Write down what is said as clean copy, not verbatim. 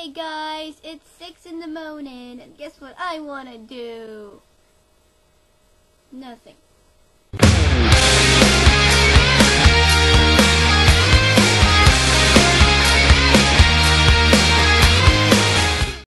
Hey guys, it's 6 in the morning, and guess what I wanna do? Nothing.